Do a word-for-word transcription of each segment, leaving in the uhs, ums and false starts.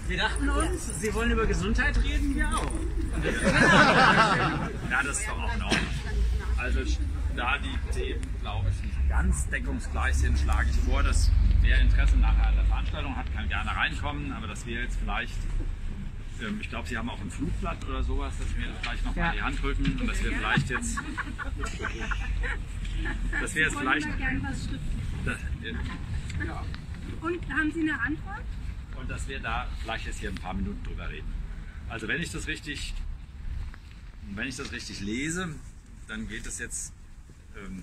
Wir dachten uns, Sie wollen über Gesundheit reden, wir auch. Ja, das ist doch auch in Ordnung. Also da die Themen, glaube ich, nicht ganz deckungsgleich sind, schlage ich vor, dass wer Interesse nachher an der Veranstaltung hat, kann gerne reinkommen, aber dass wir jetzt vielleicht, ähm, ich glaube, Sie haben auch ein Flugblatt oder sowas, dass wir vielleicht noch mal in die Hand drücken und dass wir vielleicht jetzt, dass wir jetzt vielleicht, das, ja. Und haben Sie eine Antwort? Und dass wir da vielleicht jetzt hier ein paar Minuten drüber reden. Also wenn ich das richtig, wenn ich das richtig lese, dann geht es jetzt, ähm,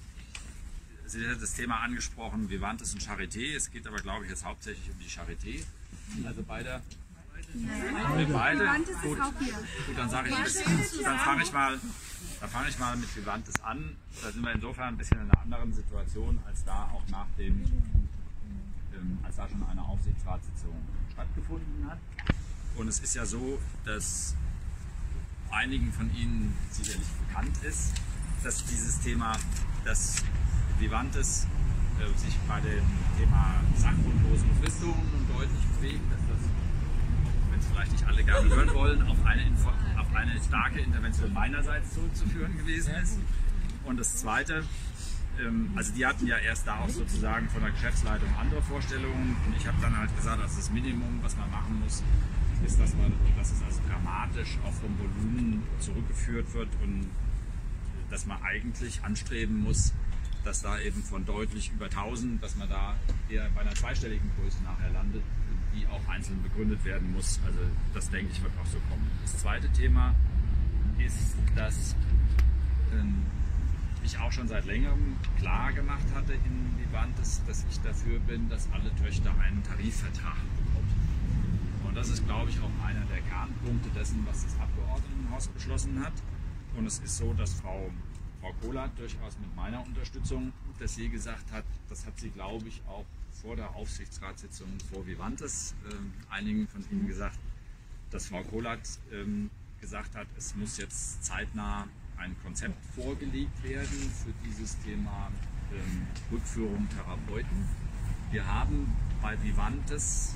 Sie hat das Thema angesprochen, Vivantes und Charité. Es geht aber, glaube ich, jetzt hauptsächlich um die Charité. Also beide. Nein. Beide. Vivantes Gut, ist auch hier. gut, dann sage ich, dann fange ich mal, dann fange ich mal mit Vivantes an. Da sind wir insofern ein bisschen in einer anderen Situation als da auch nach dem, ähm, als da schon eine Aufsichtsratssitzung stattgefunden hat. Und es ist ja so, dass einigen von Ihnen sicherlich bekannt ist, dass dieses Thema, dass Vivantes äh, sich bei dem Thema sachgrundlose Befristungen nun deutlich bewegt, dass das, wenn es vielleicht nicht alle gerne hören wollen, auf eine, Info auf eine starke Intervention meinerseits zurückzuführen gewesen ist. Und das Zweite, ähm, also die hatten ja erst da auch sozusagen von der Geschäftsleitung andere Vorstellungen und ich habe dann halt gesagt, dass das Minimum, was man machen muss, ist, dass, man, dass es also dramatisch auch vom Volumen zurückgeführt wird und dass man eigentlich anstreben muss, dass da eben von deutlich über tausend, dass man da eher bei einer zweistelligen Größe nachher landet, die auch einzeln begründet werden muss. Also das denke ich wird auch so kommen. Das zweite Thema ist, dass ähm, ich auch schon seit längerem klar gemacht hatte in Vivantes, dass ich dafür bin, dass alle Töchter einen Tarifvertrag bekommen. Und das ist, glaube ich, auch einer der Kernpunkte dessen, was das Abgeordnetenhaus beschlossen hat. Und es ist so, dass Frau, Frau Kohlert durchaus mit meiner Unterstützung, dass sie gesagt hat, das hat sie, glaube ich, auch vor der Aufsichtsratssitzung vor Vivantes äh, einigen von Ihnen gesagt, dass Frau Kohlert ähm, gesagt hat, es muss jetzt zeitnah ein Konzept vorgelegt werden für dieses Thema ähm, Rückführung Therapeuten. Wir haben bei Vivantes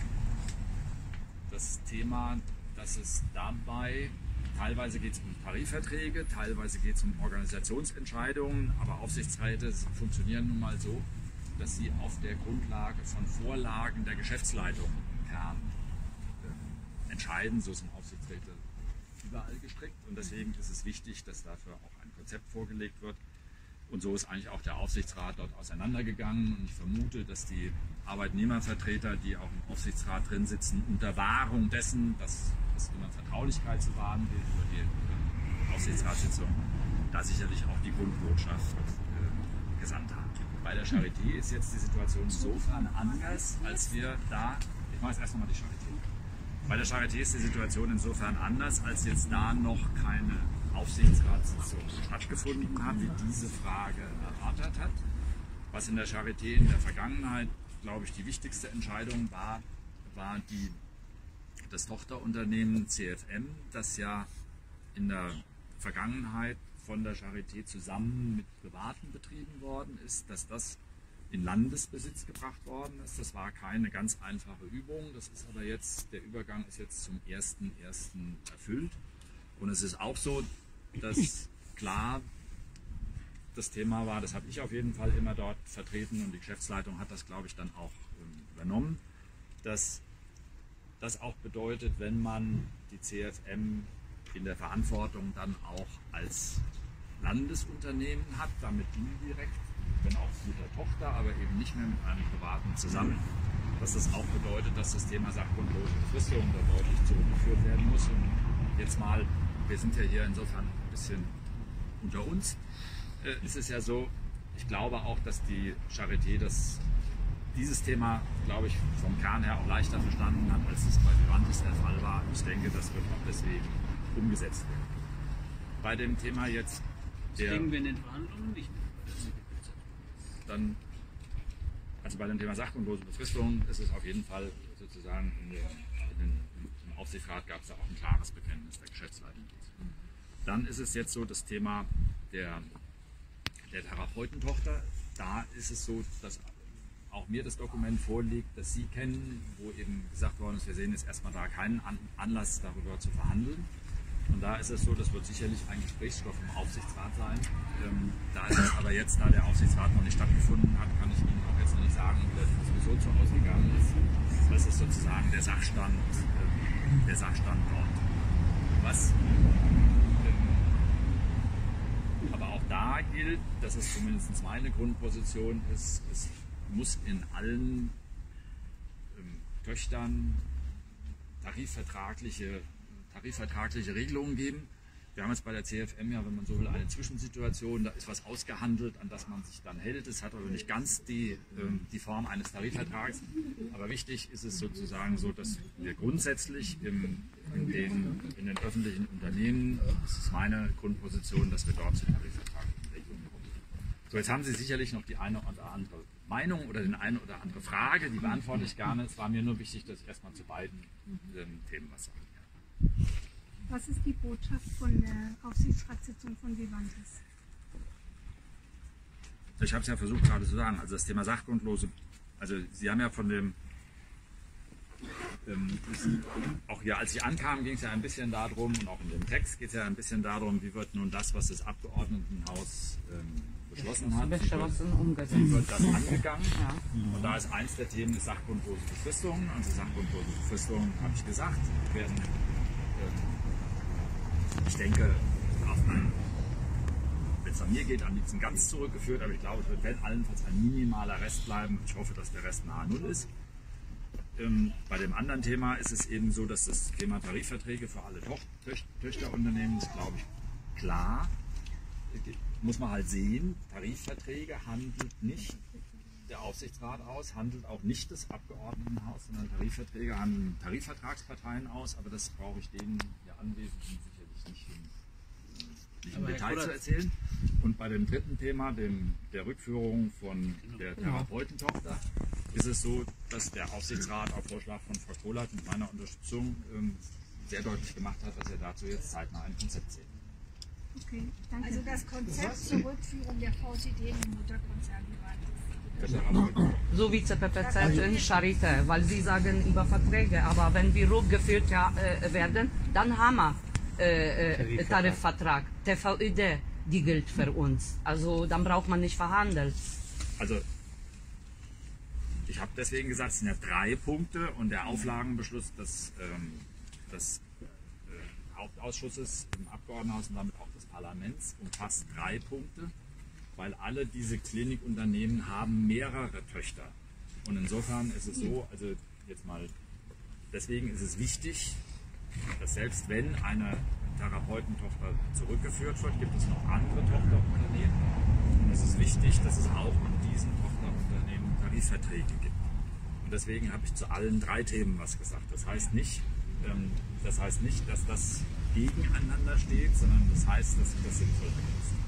das Thema, dass es dabei, teilweise geht es um Tarifverträge, teilweise geht es um Organisationsentscheidungen, aber Aufsichtsräte funktionieren nun mal so, dass sie auf der Grundlage von Vorlagen der Geschäftsleitung im Kern äh, entscheiden. So sind Aufsichtsräte überall gestrickt und deswegen ist es wichtig, dass dafür auch ein Konzept vorgelegt wird. Und so ist eigentlich auch der Aufsichtsrat dort auseinandergegangen. Und ich vermute, dass die Arbeitnehmervertreter, die auch im Aufsichtsrat drin sitzen, unter Wahrung dessen, dass es immer Vertraulichkeit zu wahren gilt über die äh, Aufsichtsratssitzung, da sicherlich auch die Grundbotschaft äh, gesandt haben. Bei der Charité ist jetzt die Situation insofern anders, als wir da, ich mache jetzt erst nochmal die Charité. Bei der Charité ist die Situation insofern anders, als jetzt da noch keine Aufsichtsratssitzung stattgefunden hat, die diese Frage erörtert hat. Was in der Charité in der Vergangenheit, glaube ich, die wichtigste Entscheidung war, war die, das Tochterunternehmen C F M, das ja in der Vergangenheit von der Charité zusammen mit Privaten betrieben worden ist, dass das in Landesbesitz gebracht worden ist. Das war keine ganz einfache Übung, das ist aber jetzt, der Übergang ist jetzt zum ersten ersten erfüllt. Und es ist auch so, dass klar das Thema war, das habe ich auf jeden Fall immer dort vertreten und die Geschäftsleitung hat das, glaube ich, dann auch ähm, übernommen, dass das auch bedeutet, wenn man die C F M in der Verantwortung dann auch als Landesunternehmen hat, damit indirekt, wenn auch mit der Tochter, aber eben nicht mehr mit einem Privaten zusammen, dass das auch bedeutet, dass das Thema sachgrundlose Befristung da deutlich zurückgeführt werden muss. Und jetzt mal, wir sind ja hier insofern ein bisschen unter uns, äh, ist es ja so, ich glaube auch, dass die Charité das, dieses Thema, glaube ich, vom Kern her auch leichter verstanden hat, als es bei Vivantes der Fall war. Ich denke, das wird auch deswegen umgesetzt werden. Bei dem Thema jetzt Das kriegen wir in den Verhandlungen nicht mehr. Dann, also bei dem Thema sachgrundlose Befristung ist es auf jeden Fall sozusagen, in der, in den, im Aufsichtsrat gab es da auch ein klares Bekenntnis der Geschäftsleitung. Dann ist es jetzt so das Thema der, der Therapeutentochter. Da ist es so, dass auch mir das Dokument vorliegt, das Sie kennen, wo eben gesagt worden ist, wir sehen jetzt erstmal da keinen Anlass, darüber zu verhandeln. Und da ist es so, das wird sicherlich ein Gesprächsstoff im Aufsichtsrat sein. Ähm, da ist es aber jetzt, da der Aufsichtsrat noch nicht stattgefunden hat, kann ich Ihnen auch jetzt noch nicht sagen, wie das sowieso zu ausgegangen ist. Das ist sozusagen der Sachstand, äh, der Sachstand dort. Was ähm, aber auch da gilt, dass es zumindest meine Grundposition ist, es muss in allen ähm, Töchtern tarifvertragliche tarifvertragliche Regelungen geben. Wir haben jetzt bei der C F M ja, wenn man so will, eine Zwischensituation, da ist was ausgehandelt, an das man sich dann hält. Es hat aber nicht ganz die, ähm, die Form eines Tarifvertrags. Aber wichtig ist es sozusagen so, dass wir grundsätzlich im, in, den, in den öffentlichen Unternehmen, das ist meine Grundposition, dass wir dort zu tarifvertraglichen Regelungen kommen. So, jetzt haben Sie sicherlich noch die eine oder andere Meinung oder die eine oder andere Frage, die beantworte ich gerne. Es war mir nur wichtig, dass ich erstmal zu beiden ähm, Themen was sage. Was ist die Botschaft von der Aufsichtsratssitzung von Vivantes? Ich habe es ja versucht gerade zu sagen, also das Thema sachgrundlose, also Sie haben ja von dem, ähm, auch hier als Sie ankamen, ging es ja ein bisschen darum, und auch in dem Text geht es ja ein bisschen darum, wie wird nun das, was das Abgeordnetenhaus ähm, beschlossen hat, wie wird, wie wird das angegangen. Und da ist eins der Themen ist sachgrundlose Befristungen. Also sachgrundlose Befristungen, habe ich gesagt, werden ich denke, wenn es an mir geht, am liebsten ganz zurückgeführt, aber ich glaube, es wird wenn allenfalls ein minimaler Rest bleiben. Ich hoffe, dass der Rest nahe Null ist. Ähm, bei dem anderen Thema ist es eben so, dass das Thema Tarifverträge für alle Toch Töch Töchterunternehmen ist, glaube ich, klar. Muss man halt sehen, Tarifverträge handelt nicht der Aufsichtsrat aus, handelt auch nicht das Abgeordnetenhaus, sondern Tarifverträge handeln Tarifvertragsparteien aus, aber das brauche ich denen hier Anwesenden sicherlich nicht im, nicht im Detail zu erzählen. Und bei dem dritten Thema, dem, der Rückführung von der Therapeutentochter, ist es so, dass der Aufsichtsrat auf Vorschlag von Frau Kohlert mit meiner Unterstützung ähm, sehr deutlich gemacht hat, dass er dazu jetzt zeitnah ein Konzept sieht. Okay, danke. Also das Konzept zur Rückführung der V T D in den Mutterkonzern Vivantes. So wie C P P Z in Charité, weil Sie sagen über Verträge, aber wenn wir rückgeführt ja, äh, werden, dann haben wir äh, äh, Tarifvertrag, T V I D, die gilt für uns. Also dann braucht man nicht verhandeln. Also ich habe deswegen gesagt, es sind ja drei Punkte und der Auflagenbeschluss des, ähm, des äh, Hauptausschusses im Abgeordnetenhaus und damit auch des Parlaments umfasst drei Punkte. Weil alle diese Klinikunternehmen haben mehrere Töchter. Und insofern ist es so, also jetzt mal, deswegen ist es wichtig, dass selbst wenn eine Therapeutentochter zurückgeführt wird, gibt es noch andere Tochterunternehmen. Und es ist wichtig, dass es auch in diesen Tochterunternehmen Tarifverträge gibt. Und deswegen habe ich zu allen drei Themen was gesagt. Das heißt nicht, ähm, das heißt nicht, dass das gegeneinander steht, sondern das heißt, dass ich das sinnvoll finde.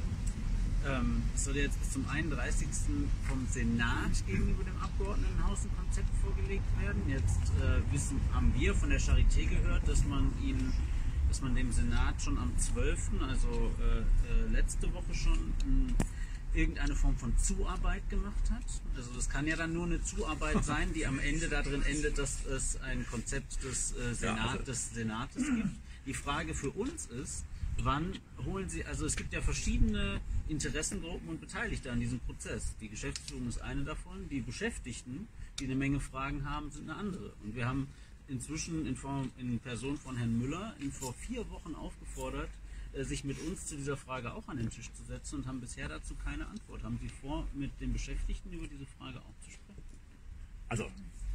Es soll jetzt bis zum einunddreißigsten vom Senat gegenüber dem Abgeordnetenhaus ein Konzept vorgelegt werden. Jetzt äh, wissen, haben wir von der Charité gehört, dass man ihn, dass man dem Senat schon am zwölften, also äh, äh, letzte Woche schon, äh, irgendeine Form von Zuarbeit gemacht hat. Also das kann ja dann nur eine Zuarbeit sein, die am Ende darin endet, dass es ein Konzept des, äh, Senat, des Senates gibt. Die Frage für uns ist, wann holen Sie, also es gibt ja verschiedene Interessengruppen und Beteiligte an diesem Prozess. Die Geschäftsführung ist eine davon, die Beschäftigten, die eine Menge Fragen haben, sind eine andere. Und wir haben inzwischen in, Form, in Person von Herrn Müller ihn vor vier Wochen aufgefordert, sich mit uns zu dieser Frage auch an den Tisch zu setzen und haben bisher dazu keine Antwort. Haben Sie vor, mit den Beschäftigten über diese Frage auch zu sprechen? Also,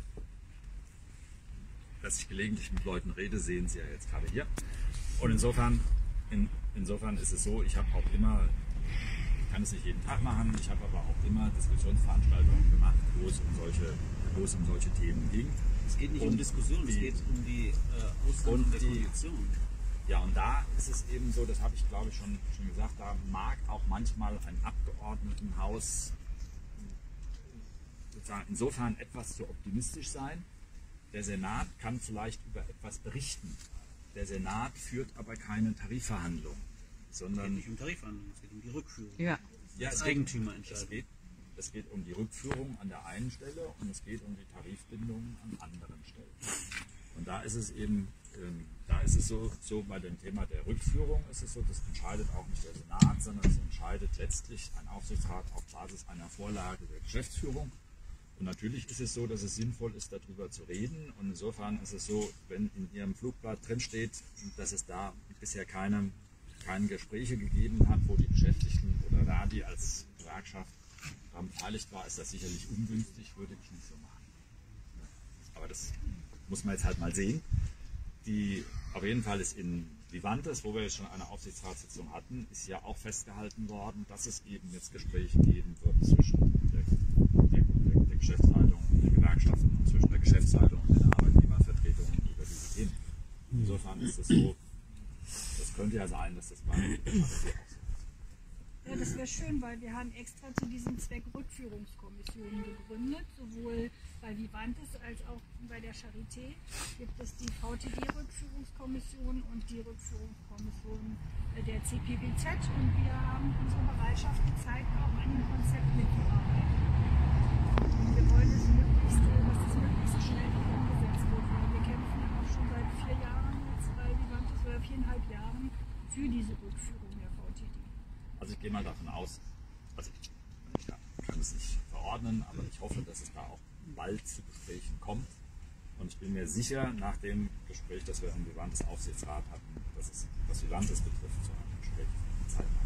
dass ich gelegentlich mit Leuten rede, sehen Sie ja jetzt gerade hier. Und insofern In, insofern ist es so, ich habe auch immer, ich kann es nicht jeden Tag machen, ich habe aber auch immer Diskussionsveranstaltungen gemacht, wo es um solche, wo es um solche Themen ging. Es geht nicht und um Diskussion, die, es geht um die äh, Aushandlung der Kondition. Ja, und da ist es eben so, das habe ich glaube ich schon, schon gesagt, da mag auch manchmal ein Abgeordnetenhaus sozusagen insofern etwas zu optimistisch sein. Der Senat kann vielleicht über etwas berichten. Der Senat führt aber keine Tarifverhandlungen, sondern... Es geht nicht um Tarifverhandlungen, es geht um die Rückführung. Ja. Ja, das Eigentümerentscheidung. Es geht, es geht um die Rückführung an der einen Stelle und es geht um die Tarifbindungen an anderen Stellen. Und da ist es eben, ähm, da ist es so, so bei dem Thema der Rückführung ist es so, das entscheidet auch nicht der Senat, sondern es entscheidet letztlich ein Aufsichtsrat auf Basis einer Vorlage der Geschäftsführung. Und natürlich ist es so, dass es sinnvoll ist, darüber zu reden. Und insofern ist es so, wenn in Ihrem Flugblatt drinsteht, dass es da bisher keine, keine Gespräche gegeben hat, wo die Beschäftigten oder Radi als Gewerkschaft daran beteiligt war, ist das sicherlich ungünstig, würde ich nicht so machen. Aber das muss man jetzt halt mal sehen. Die, auf jeden Fall ist in Vivantes, wo wir jetzt schon eine Aufsichtsratssitzung hatten, ist ja auch festgehalten worden, dass es eben jetzt Gespräche geben wird zwischen der, der, der, der Geschäftsleitung und den Gewerkschaften und zwischen der Geschäftsleitung und den Arbeitnehmervertretungen über diese Themen. Insofern ist es so, das könnte ja sein, dass das bei der auch so ist. Ja, das wäre schön, weil wir haben extra zu diesem Zweck Rückführungskommissionen gegründet. Sowohl bei Vivantes als auch bei der Charité gibt es die V T D-Rückführungskommission und die Rückführungskommission der C P B Z. Und wir haben unsere Bereitschaft gezeigt, auch an dem Konzept mitzuarbeiten. Und wir wollen es möglichst, dass es möglichst schnell umgesetzt wird, weil wir kämpfen auch schon seit vier Jahren, jetzt bei Vivantes oder viereinhalb Jahren, für diese Rückführung der V T D. Also ich gehe mal davon aus, also ich ja, kann es nicht verordnen, aber ich hoffe, dass es da auch bald zu Gesprächen kommt. Und ich bin mir sicher, nach dem Gespräch, das wir im Vivantes Aufsichtsrat hatten, dass es, was Vivantes betrifft, zu einem Gespräch Zeit haben.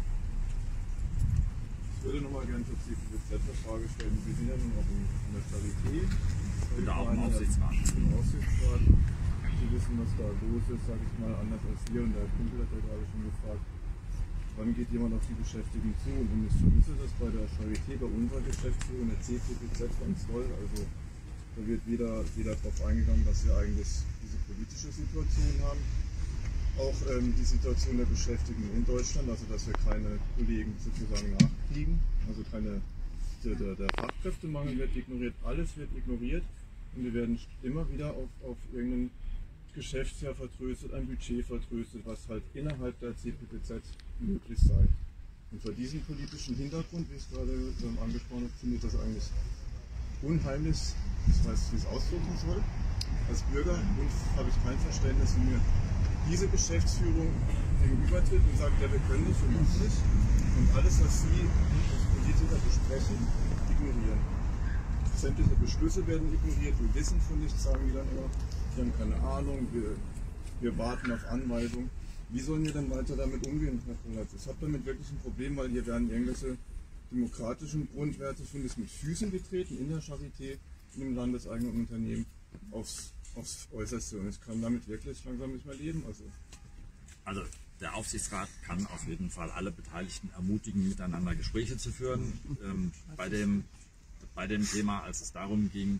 Ich würde nochmal gerne zur C P B Z eine Frage stellen. Wir sind ja nun auch in der Charité. Und da auch im Aufsichtsrat. Im Aufsichtsrat. Sie wissen, was da los ist, sage ich mal, anders als wir. Und der Kumpel hat ja gerade schon gefragt, wann geht jemand auf die Beschäftigten zu? Und ich vermisse das bei der Charité, bei unserer Geschäftsführung, der C P B Z ganz toll. Also da wird wieder, wieder darauf eingegangen, dass wir eigentlich diese politische Situation haben. Auch ähm, die Situation der Beschäftigten in Deutschland, also dass wir keine Kollegen sozusagen nachkriegen. Also keine, der, der, der Fachkräftemangel wird ignoriert, alles wird ignoriert. Und wir werden immer wieder auf, auf irgendein Geschäftsjahr vertröstet, ein Budget vertröstet, was halt innerhalb der C P B Z möglich sei. Und vor diesem politischen Hintergrund, wie es gerade ähm, angesprochen hat, finde ich das eigentlich unheimlich, ich weiß nicht, wie es ausdrücken soll. Als Bürger habe ich kein Verständnis, wenn mir diese Geschäftsführung gegenübertritt und sagt, ja, wir können nicht, wir machen nicht. Und alles, was Sie als Politiker besprechen, ignorieren. Sämtliche Beschlüsse werden ignoriert, wir wissen von nichts, sagen die dann immer, wir haben keine Ahnung, wir, wir warten auf Anweisungen. Wie sollen wir denn weiter damit umgehen, Herr Konrad? Ich habe damit wirklich ein Problem, weil hier werden irgendwelche demokratischen Grundwerte, finde ich, mit Füßen getreten in der Charité, in dem landeseigenen Unternehmen, aufs, aufs Äußerste. Und ich kann damit wirklich langsam nicht mehr leben. Also, also der Aufsichtsrat kann auf jeden Fall alle Beteiligten ermutigen, miteinander Gespräche zu führen. Ähm, bei, dem, bei dem Thema, als es darum ging,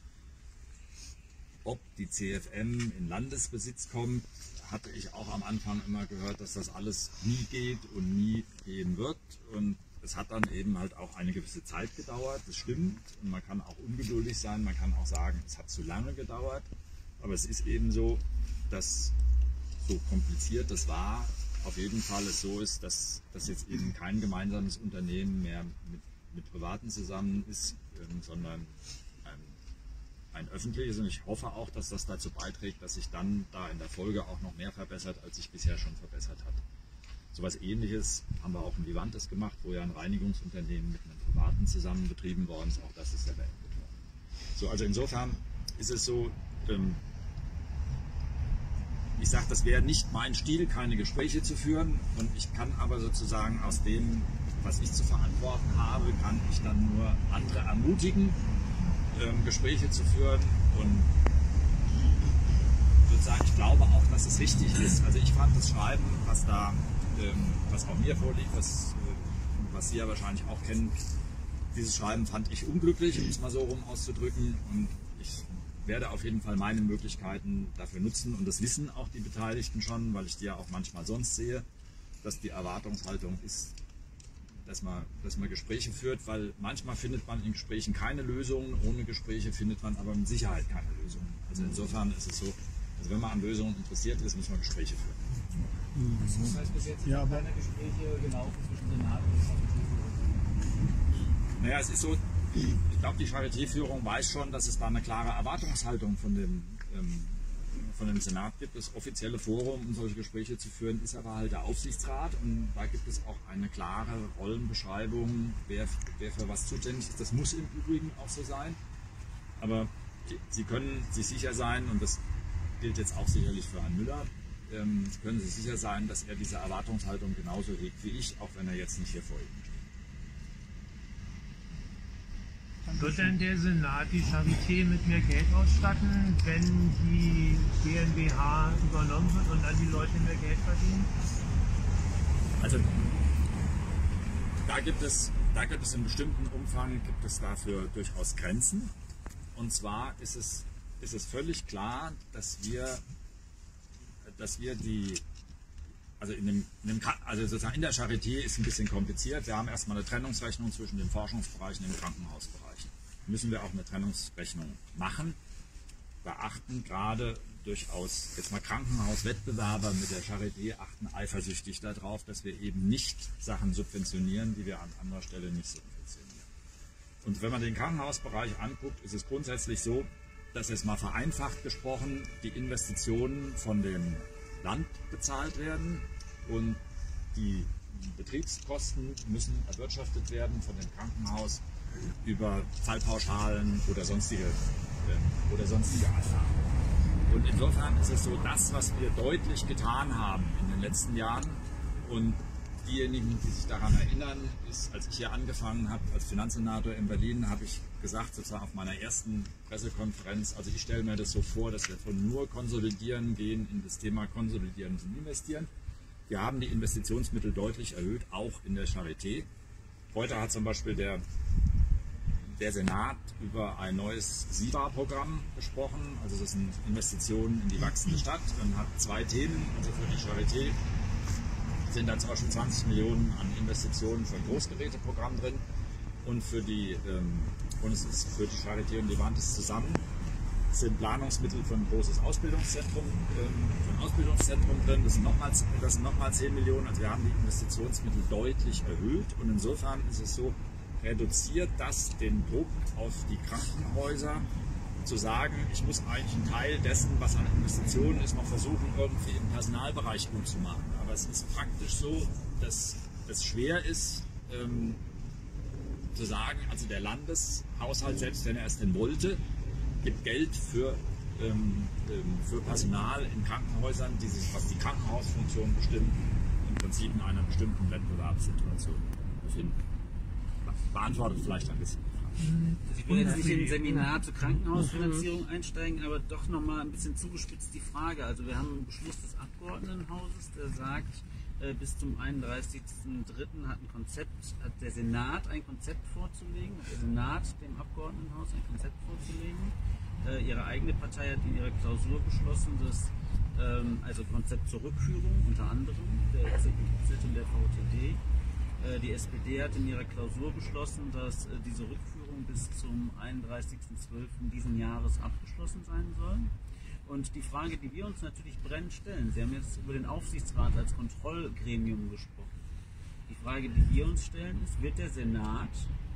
ob die C F M in Landesbesitz kommt, hatte ich auch am Anfang immer gehört, dass das alles nie geht und nie gehen wird. Und es hat dann eben halt auch eine gewisse Zeit gedauert, das stimmt. Und man kann auch ungeduldig sein, man kann auch sagen, es hat zu lange gedauert. Aber es ist eben so, dass so kompliziert das war, auf jeden Fall es so ist, dass das jetzt eben kein gemeinsames Unternehmen mehr mit, mit Privaten zusammen ist, ähm, sondern ein, ein öffentliches. Und ich hoffe auch, dass das dazu beiträgt, dass sich dann da in der Folge auch noch mehr verbessert, als sich bisher schon verbessert hat. So etwas Ähnliches haben wir auch in Vivantes gemacht, wo ja ein Reinigungsunternehmen mit einem Privaten zusammen betrieben worden ist. Auch das ist ja beendet worden. So, also insofern ist es so, ähm, ich sage, das wäre nicht mein Stil, keine Gespräche zu führen. Und ich kann aber sozusagen aus dem, was ich zu verantworten habe, kann ich dann nur andere ermutigen, ähm, Gespräche zu führen. Und sozusagen, ich glaube auch, dass es richtig ist. Also ich fand das Schreiben, was da, ähm, was auch mir vorliegt, was, äh, was Sie ja wahrscheinlich auch kennen, dieses Schreiben fand ich unglücklich, um es mal so rum auszudrücken. Und ich werde auf jeden Fall meine Möglichkeiten dafür nutzen. Und das wissen auch die Beteiligten schon, weil ich die ja auch manchmal sonst sehe, dass die Erwartungshaltung ist, dass man, dass man Gespräche führt, weil manchmal findet man in Gesprächen keine Lösungen, ohne Gespräche findet man aber mit Sicherheit keine Lösungen. Also insofern ist es so, also wenn man an Lösungen interessiert ist, muss man Gespräche führen. Das heißt, bis jetzt sind Ja, aber keine Gespräche gelaufen zwischen Senat und Charité. Naja, es ist so, ich glaube, die Charité-Führung weiß schon, dass es da eine klare Erwartungshaltung von dem, ähm, von dem Senat gibt. Das offizielle Forum, um solche Gespräche zu führen, ist aber halt der Aufsichtsrat. Und da gibt es auch eine klare Rollenbeschreibung, wer, wer für was zuständig ist. Das muss im Übrigen auch so sein. Aber Sie können sich sicher sein, und das gilt jetzt auch sicherlich für Herrn Müller, ähm, können Sie sicher sein, dass er diese Erwartungshaltung genauso hegt wie ich, auch wenn er jetzt nicht hier vor Ihnen steht. Wird denn der Senat die Charité mit mehr Geld ausstatten, wenn die GmbH übernommen wird und dann die Leute mehr Geld verdienen? Also da gibt es, da gibt es in bestimmten Umfang gibt es dafür durchaus Grenzen. Und zwar ist es, ist es völlig klar, dass wir, dass wir die, also, in dem, in dem, also sozusagen in der Charité ist ein bisschen kompliziert. Wir haben erstmal eine Trennungsrechnung zwischen dem Forschungsbereich und dem Krankenhausbereich. Müssen wir auch eine Trennungsrechnung machen. Beachten gerade durchaus jetzt mal Krankenhauswettbewerber mit der Charité achten eifersüchtig darauf, dass wir eben nicht Sachen subventionieren, die wir an anderer Stelle nicht subventionieren. Und wenn man den Krankenhausbereich anguckt, ist es grundsätzlich so, dass jetzt mal vereinfacht gesprochen die Investitionen von dem Land bezahlt werden und die Betriebskosten müssen erwirtschaftet werden von dem Krankenhaus über Fallpauschalen oder sonstige, äh, oder sonstige Einnahmen. Und insofern ist es so, das, was wir deutlich getan haben in den letzten Jahren, und diejenigen, die sich daran erinnern, ist, als ich hier angefangen habe als Finanzsenator in Berlin, habe ich gesagt, sozusagen auf meiner ersten Pressekonferenz, also ich stelle mir das so vor, dass wir von nur Konsolidieren gehen in das Thema Konsolidieren und Investieren. Wir haben die Investitionsmittel deutlich erhöht, auch in der Charité. Heute hat zum Beispiel der, der Senat über ein neues S I B A-Programm gesprochen, also das sind Investitionen in die wachsende Stadt, und hat zwei Themen, also für die Charité sind da zum Beispiel zwanzig Millionen an Investitionen für ein Großgeräteprogramm drin, und für die ähm, und es ist für die Charité und Levantis zusammen sind Planungsmittel für ein großes Ausbildungszentrum, ähm, für ein Ausbildungszentrum drin. Das sind nochmal das sind noch mal zehn Millionen. Also wir haben die Investitionsmittel deutlich erhöht, und insofern ist es so, reduziert das den Druck auf die Krankenhäuser, zu sagen, ich muss eigentlich einen Teil dessen, was an Investitionen ist, noch versuchen, irgendwie im Personalbereich gut zu machen. Aber es ist praktisch so, dass es schwer ist, ähm, zu sagen, also der Landeshaushalt, selbst wenn er es denn wollte, gibt Geld für, ähm, für Personal in Krankenhäusern, die sich, was die Krankenhausfunktion bestimmt, im Prinzip in einer bestimmten Wettbewerbssituation befinden. Beantwortet vielleicht ein bisschen. Ich will jetzt nicht in ein Seminar zur Krankenhausfinanzierung einsteigen, aber doch nochmal ein bisschen zugespitzt die Frage. Also wir haben einen Beschluss des Abgeordnetenhauses, der sagt, äh, bis zum einunddreißigsten dritten hat ein Konzept, hat der Senat ein Konzept vorzulegen, hat der Senat dem Abgeordnetenhaus ein Konzept vorzulegen. Äh, ihre eigene Partei hat in ihrer Klausur beschlossen, dass ähm, also Konzept zur Rückführung unter anderem der Z und der V T D. Die S P D hat in ihrer Klausur beschlossen, dass diese Rückführung bis zum einunddreißigsten zwölften diesen Jahres abgeschlossen sein soll. Und die Frage, die wir uns natürlich brennend stellen, Sie haben jetzt über den Aufsichtsrat als Kontrollgremium gesprochen. Die Frage, die wir uns stellen, ist, wird der Senat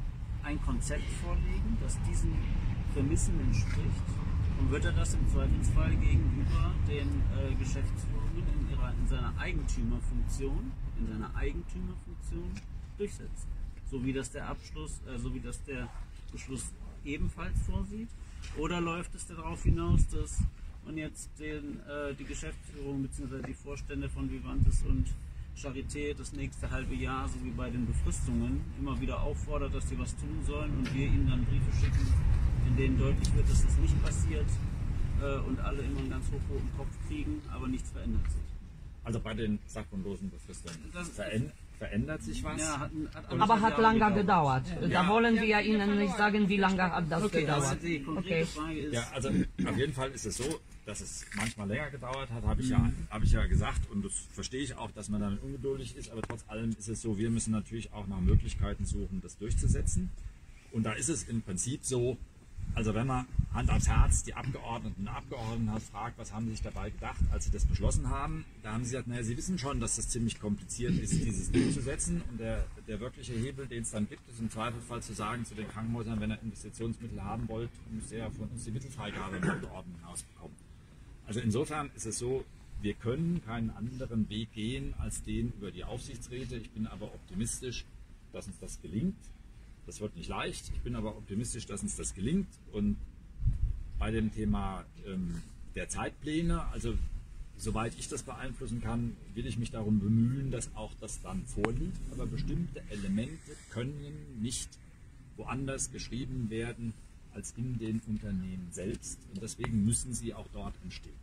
ein Konzept vorlegen, das diesen Prämissen entspricht? Und wird er das im Zweifelsfall gegenüber den äh, Geschäftsführungen in, ihrer, in seiner Eigentümerfunktion, in seiner Eigentümerfunktion durchsetzen? So wie das der Abschluss, äh, so wie das der Beschluss ebenfalls vorsieht? Oder läuft es darauf hinaus, dass man jetzt den, äh, die Geschäftsführung bzw. die Vorstände von Vivantes und Charité das nächste halbe Jahr, so wie bei den Befristungen, immer wieder auffordert, dass sie was tun sollen, und wir ihnen dann Briefe schicken, in denen deutlich wird, dass das nicht passiert, äh, und alle immer einen ganz hochroten Kopf kriegen, aber nichts verändert sich. Also bei den sachgrundlosen Befristungen verändert, verändert sich was. Ja, hat, hat Aber hat lange gedauert. gedauert. Da wollen wir Ihnen nicht sagen, wie lange hat das Okay, gedauert. also die konkrete Okay. Frage ist, Ja, also auf jeden Fall ist es so, dass es manchmal länger gedauert hat, habe ich, ja, hab ich ja gesagt, und das verstehe ich auch, dass man damit ungeduldig ist, aber trotz allem ist es so, wir müssen natürlich auch nach Möglichkeiten suchen, das durchzusetzen. Und da ist es im Prinzip so, Also wenn man Hand aufs Herz die Abgeordneten und Abgeordneten hat, fragt, was haben sie sich dabei gedacht, als sie das beschlossen haben, da haben sie gesagt, naja, sie wissen schon, dass das ziemlich kompliziert ist, dieses durchzusetzen, und der, der wirkliche Hebel, den es dann gibt, ist im Zweifelsfall zu sagen zu den Krankenhäusern, wenn ihr Investitionsmittel haben wollt, müsst ihr ja von uns die Mittelfreigabe im Abgeordnetenhaus bekommen. Also insofern ist es so, wir können keinen anderen Weg gehen als den über die Aufsichtsräte. Ich bin aber optimistisch, dass uns das gelingt. Das wird nicht leicht, ich bin aber optimistisch, dass uns das gelingt. Und bei dem Thema ähm, der Zeitpläne, also soweit ich das beeinflussen kann, will ich mich darum bemühen, dass auch das dann vorliegt. Aber bestimmte Elemente können nicht woanders geschrieben werden als in den Unternehmen selbst. Und deswegen müssen sie auch dort entstehen.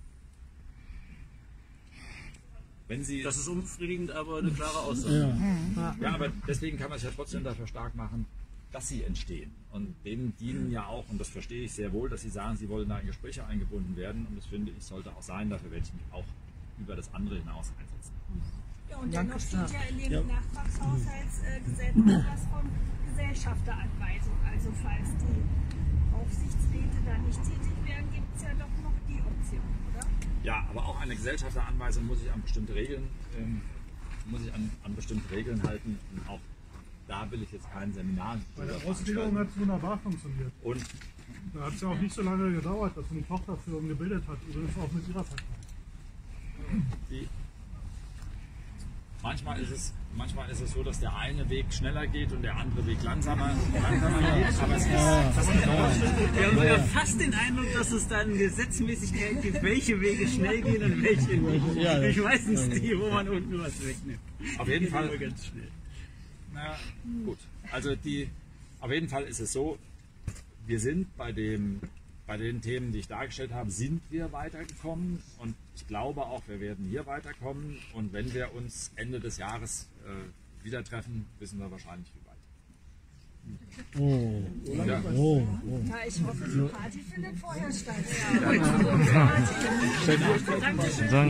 Wenn Sie, Das ist unbefriedigend, aber eine klare Aussage. ja. ja, aber deswegen kann man sich ja trotzdem dafür stark machen, dass sie entstehen. Und denen dienen ja auch, und das verstehe ich sehr wohl, dass Sie sagen, Sie wollen da in Gespräche eingebunden werden. Und das finde ich, sollte auch sein. Dafür werde ich mich auch über das andere hinaus einsetzen. Ja, und dennoch steht ja in dem ja. Nachtragshaushaltsgesetz etwas von Gesellschafteranweisung. Also falls die Aufsichtsräte da nicht tätig werden, gibt es ja doch noch die Option, oder? Ja, aber auch eine Gesellschafteranweisung muss sich an bestimmte Regeln, ähm, muss sich an, an bestimmte Regeln halten. Und auch da will ich jetzt kein Seminar. Bei der Ausbildung hat es wunderbar funktioniert. Und da hat es ja auch nicht so lange gedauert, dass man eine Tochterfirma gebildet hat. Übrigens auch mit ihrer Vertrag. Die, manchmal, ist es, manchmal ist es so, dass der eine Weg schneller geht und der andere Weg langsamer, langsamer geht. Aber es ist, das ist Wir haben sogar fast den Eindruck, dass es dann Gesetzmäßigkeiten gibt, welche Wege schnell gehen und welche nicht. Ja, ich meistens die, wo man unten was wegnimmt. Auf jeden Fall. Immer ganz schnell. Na gut, also die, auf jeden Fall ist es so, wir sind bei, dem, bei den Themen, die ich dargestellt habe, sind wir weitergekommen, und ich glaube auch, wir werden hier weiterkommen, und wenn wir uns Ende des Jahres äh, wieder treffen, wissen wir wahrscheinlich wie weit. Oh. Ja. Oh. Oh. Ja, ich hoffe, die Party findet vorher statt. Danke.